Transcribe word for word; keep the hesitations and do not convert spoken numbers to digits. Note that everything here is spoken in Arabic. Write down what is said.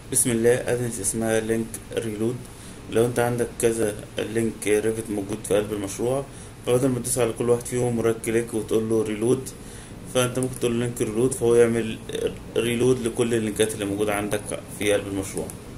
بسم الله. ادنس اسمها لينك ريلود. لو انت عندك كذا لينك ريفت موجود في قلب المشروع، فبدل ما تدوس على كل واحد فيهم رايت كليك وتقول له ريلود، فانت ممكن تقول له لينك ريلود، فهو يعمل ريلود لكل اللينكات اللي موجودة عندك في قلب المشروع.